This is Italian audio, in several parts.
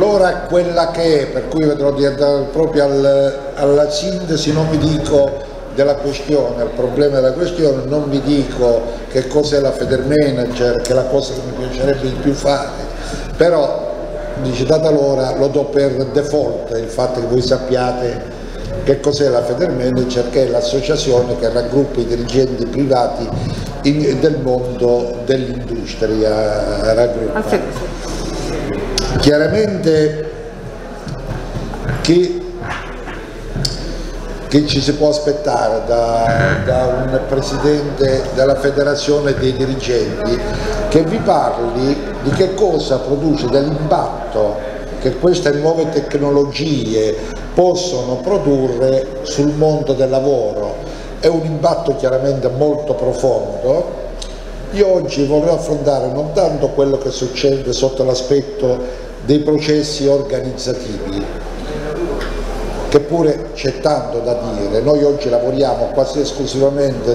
l'ora è quella che è, per cui vedrò di andare proprio alla sintesi, non mi dico della questione, al problema della questione, non mi dico che cos'è la Federmanager, che è la cosa che mi piacerebbe di più fare, però dice data l'ora lo do per default il fatto che voi sappiate che cos'è la Federmanager, che è l'associazione che raggruppa i dirigenti privati del mondo dell'industria, raggruppa. Chiaramente che ci si può aspettare da un presidente della federazione dei dirigenti che vi parli di che cosa produce, dell'impatto che queste nuove tecnologie possono produrre sul mondo del lavoro. È un impatto chiaramente molto profondo. Io oggi vorrei affrontare non tanto quello che succede sotto l'aspetto dei processi organizzativi, che pure c'è tanto da dire. Noi oggi lavoriamo quasi esclusivamente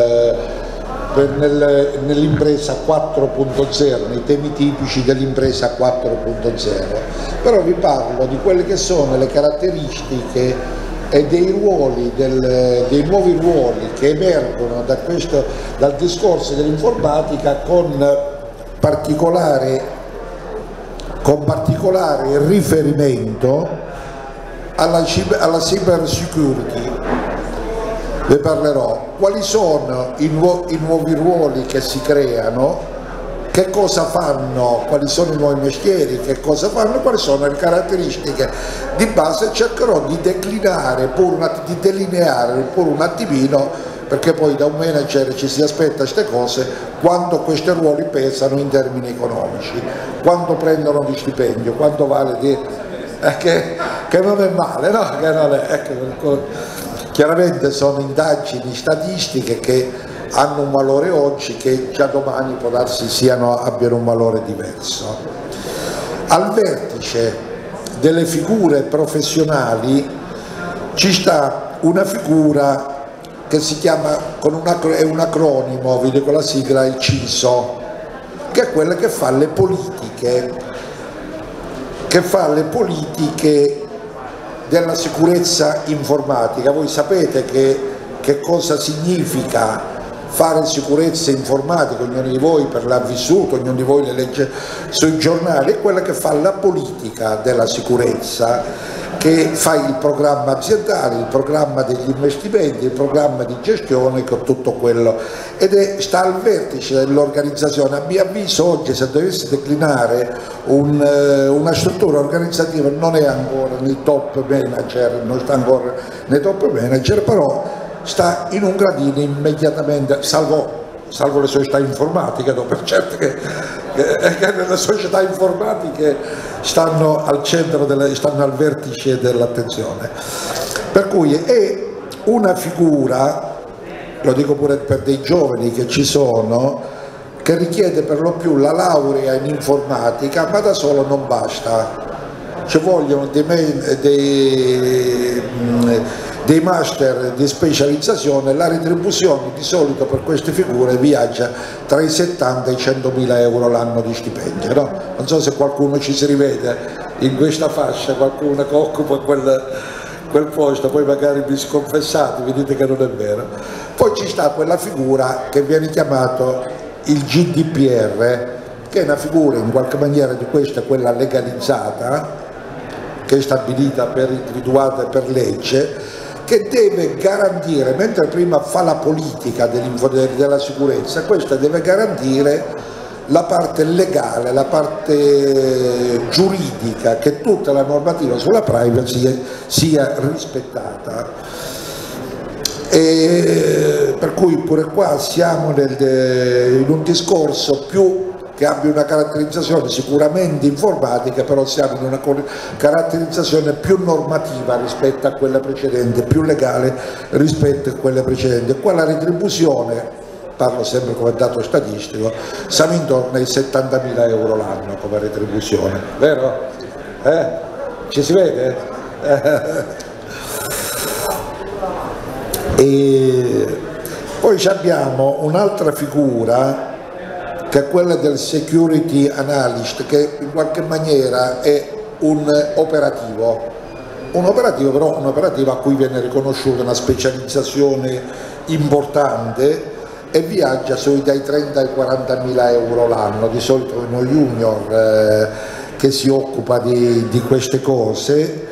nell'impresa 4.0, nei temi tipici dell'impresa 4.0, però vi parlo di quelle che sono le caratteristiche e dei ruoli, dei nuovi ruoli che emergono dal discorso dell'informatica con particolare riferimento alla cyber security. Vi parlerò quali sono i nuovi ruoli che si creano, che cosa fanno, quali sono i nuovi mestieri, che cosa fanno, quali sono le caratteristiche di base. Cercherò di declinare, di delineare pure un attimino, perché poi da un manager ci si aspetta queste cose, quanto questi ruoli pesano in termini economici, quanto prendono di stipendio, quanto vale che non è male, no? Che non è, ecco, chiaramente sono indagini statistiche che hanno un valore oggi, che già domani può darsi abbiano un valore diverso. Al vertice delle figure professionali ci sta una figura che si chiama, è un acronimo, vi dico la sigla, il CISO, che è quella che fa le politiche, della sicurezza informatica. Voi sapete che cosa significa fare sicurezza informatica, ognuno di voi per l'ha vissuto, ognuno di voi le legge sui giornali. È quella che fa la politica della sicurezza, che fa il programma aziendale, il programma degli investimenti, il programma di gestione, con tutto quello, ed sta al vertice dell'organizzazione. A mio avviso oggi, se dovessi declinare una struttura organizzativa, non è ancora nei top manager, non sta ancora nei top manager, però sta in un gradino immediatamente, salvo le società informatiche, no? Per certo che le società informatiche stanno al centro, stanno al vertice dell'attenzione. Per cui è una figura, lo dico pure per dei giovani che ci sono, che richiede per lo più la laurea in informatica, ma da solo non basta. Ci vogliono dei master di specializzazione. La retribuzione di solito per queste figure viaggia tra i 70 e i 100.000 euro l'anno di stipendio, no? Non so se qualcuno ci si rivede in questa fascia, qualcuno che occupa quel posto, poi magari vi sconfessate, vi dite che non è vero. Poi ci sta quella figura che viene chiamato il GDPR, che è una figura in qualche maniera di questa, quella legalizzata, che è stabilita, individuata per legge, che deve garantire, mentre prima fa la politica della sicurezza, questa deve garantire la parte legale, la parte giuridica, che tutta la normativa sulla privacy sia rispettata. E per cui pure qua siamo in un discorso più che abbia una caratterizzazione sicuramente informatica, però siamo in una caratterizzazione più normativa rispetto a quella precedente, più legale rispetto a quella precedente. Qua la retribuzione, parlo sempre come dato statistico, siamo intorno ai 70.000 euro l'anno come retribuzione, vero? Ci si vede? E poi abbiamo un'altra figura, che è quella del security analyst, che in qualche maniera è un operativo però un operativo a cui viene riconosciuta una specializzazione importante e viaggia dai 30 ai 40 mila euro l'anno, di solito uno junior che si occupa di queste cose.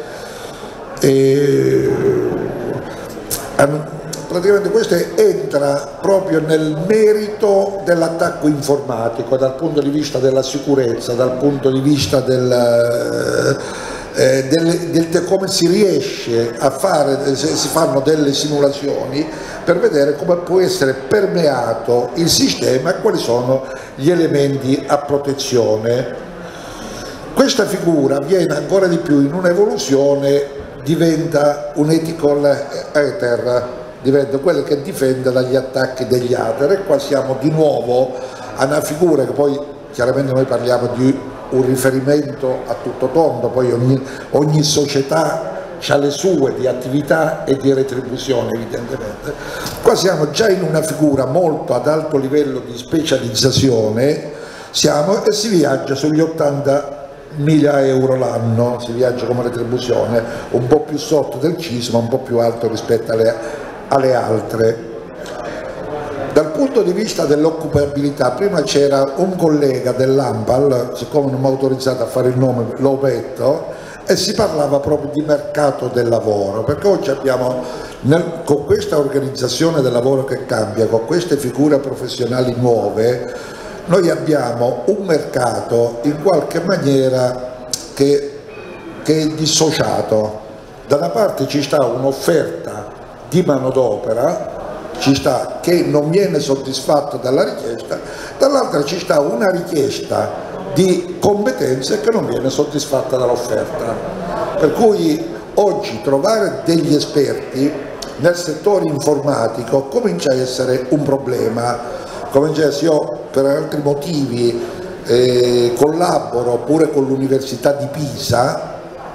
Praticamente questo entra proprio nel merito dell'attacco informatico dal punto di vista della sicurezza, dal punto di vista del come si riesce a fare, si fanno delle simulazioni per vedere come può essere permeato il sistema e quali sono gli elementi a protezione. Questa figura viene ancora di più in un'evoluzione, diventa un ethical hacker, diventa quello che difende dagli attacchi degli hacker, e qua siamo di nuovo a una figura che poi chiaramente noi parliamo di un riferimento a tutto tondo, poi ogni società ha le sue di attività e di retribuzione evidentemente. Qua siamo già in una figura molto ad alto livello di specializzazione, e si viaggia sugli 80.000 euro l'anno, si viaggia come retribuzione, un po' più sotto del CIS ma un po' più alto rispetto alle altre. Dal punto di vista dell'occupabilità, prima c'era un collega dell'ANPAL, siccome non mi ha autorizzato a fare il nome lo ometto, e si parlava proprio di mercato del lavoro, perché oggi abbiamo, con questa organizzazione del lavoro che cambia, con queste figure professionali nuove, noi abbiamo un mercato in qualche maniera che è dissociato. Da una parte ci sta un'offerta di manodopera, ci sta che non viene soddisfatta dalla richiesta, dall'altra ci sta una richiesta di competenze che non viene soddisfatta dall'offerta. Per cui oggi trovare degli esperti nel settore informatico comincia a essere un problema. Io per altri motivi collaboro pure con l'Università di Pisa,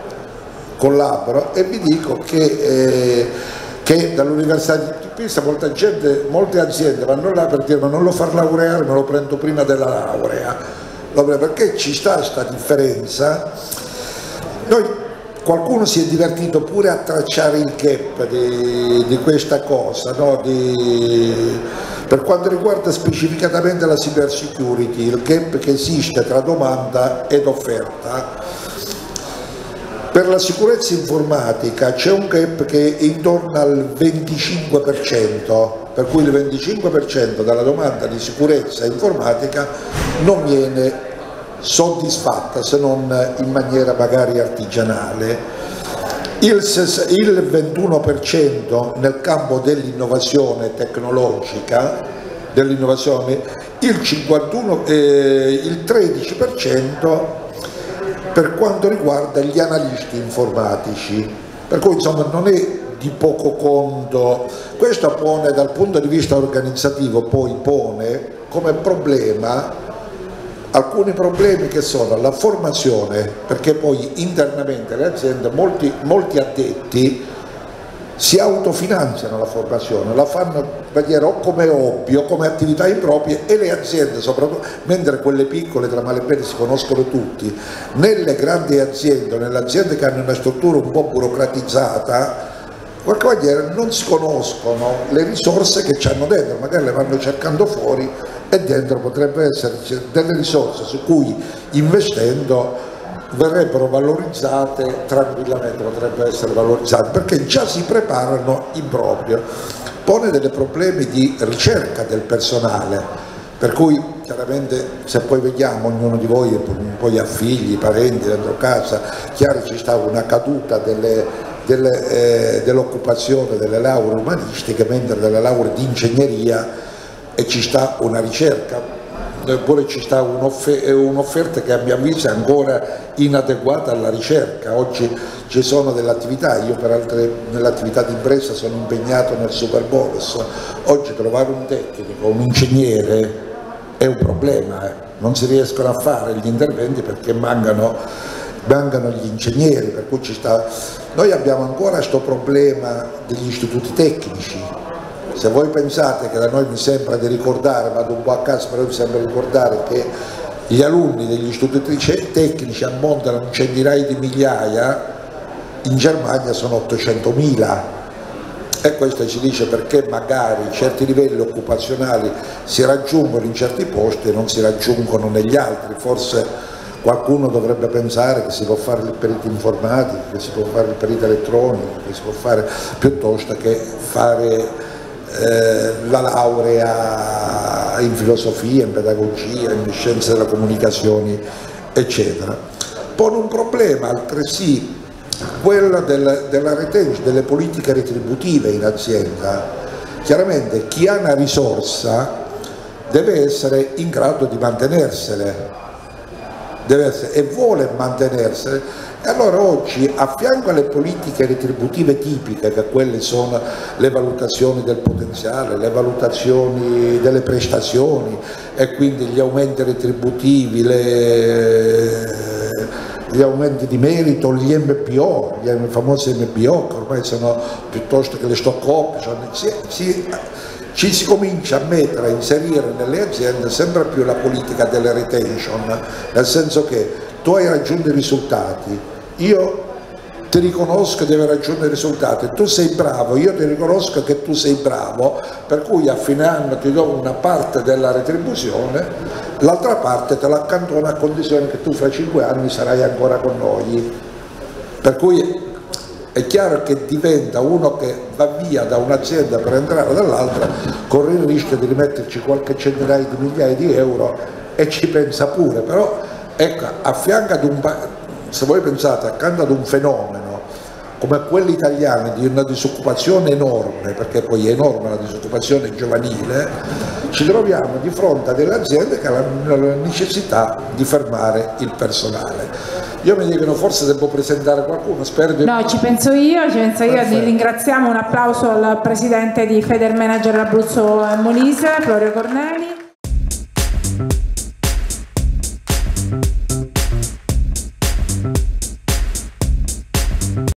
e vi dico che dall'Università di Pisa molte aziende vanno là per dire: ma non lo far laureare, me lo prendo prima della laurea, perché ci sta questa differenza. Qualcuno si è divertito pure a tracciare il gap di questa cosa, no? Per quanto riguarda specificatamente la cyber security, il gap che esiste tra domanda ed offerta. Per la sicurezza informatica c'è un gap che è intorno al 25%, per cui il 25% della domanda di sicurezza informatica non viene soddisfatta, se non in maniera magari artigianale. Il 21% nel campo dell'innovazione tecnologica, il 13% per quanto riguarda gli analisti informatici, per cui insomma non è di poco conto. Questo pone dal punto di vista organizzativo, poi pone come problema alcuni problemi che sono la formazione, perché poi internamente le aziende, molti addetti si autofinanziano la formazione, la fanno in maniera o come hobby o come attività improprie, e le aziende soprattutto, mentre quelle piccole tra male e bene si conoscono tutti, nelle grandi aziende, nelle aziende che hanno una struttura un po' burocratizzata, in qualche maniera non si conoscono le risorse che ci hanno dentro, magari le vanno cercando fuori, e dentro potrebbe esserci delle risorse su cui investendo verrebbero valorizzate tranquillamente, potrebbero essere valorizzate, perché già si preparano in proprio. Pone dei problemi di ricerca del personale, per cui chiaramente se poi vediamo ognuno di voi poi ha figli, parenti dentro casa, chiaro ci sta una caduta dell'occupazione delle lauree umanistiche, mentre delle lauree di ingegneria, e ci sta una ricerca, eppure ci sta un'offerta che a mio avviso è ancora inadeguata alla ricerca. Oggi ci sono delle attività, io nell'attività di impresa sono impegnato nel Superbonus, oggi trovare un tecnico, un ingegnere è un problema, non si riescono a fare gli interventi perché mancano gli ingegneri, per cui noi abbiamo ancora questo problema degli istituti tecnici. Se voi pensate che da noi mi sembra di ricordare, vado un po' a caso, però mi sembra di ricordare che gli alunni degli istituti tecnici ammontano un centinaio di migliaia, in Germania sono 800.000, e questo ci dice perché magari certi livelli occupazionali si raggiungono in certi posti e non si raggiungono negli altri. Forse qualcuno dovrebbe pensare che si può fare il perito informatico, che si può fare il perito elettronico, che si può fare, piuttosto che fare la laurea in filosofia, in pedagogia, in scienze della comunicazione, eccetera. Pone un problema altresì quello della retention, delle politiche retributive in azienda. Chiaramente chi ha una risorsa deve essere in grado di mantenersele, e vuole mantenersele, e allora oggi a fianco alle politiche retributive tipiche, che quelle sono le valutazioni del potenziale, le valutazioni delle prestazioni e quindi gli aumenti retributivi, gli aumenti di merito, gli MBO, gli famosi MBO, che ormai sono, piuttosto che le stock option, ci si comincia a mettere, a inserire nelle aziende sempre più la politica delle retention, nel senso che tu hai raggiunto i risultati, io ti riconosco di aver raggiunto i risultati, tu sei bravo, io ti riconosco che tu sei bravo, per cui a fine anno ti do una parte della retribuzione, l'altra parte te la accantono a condizione che tu fra 5 anni sarai ancora con noi. Per cui è chiaro che diventa uno che va via da un'azienda per entrare dall'altra, corre il rischio di rimetterci qualche centinaio di migliaia di euro, e ci pensa pure. Però ecco, a fianco ad se voi pensate, accanto ad un fenomeno come quello italiano di una disoccupazione enorme, perché poi è enorme la disoccupazione giovanile, ci troviamo di fronte a delle aziende che hanno la necessità di fermare il personale. Io mi dicono forse devo presentare qualcuno, spero di... No, ci penso io, ti ringraziamo, un applauso al presidente di Federmanager Abruzzo Molise, Florio Corneli.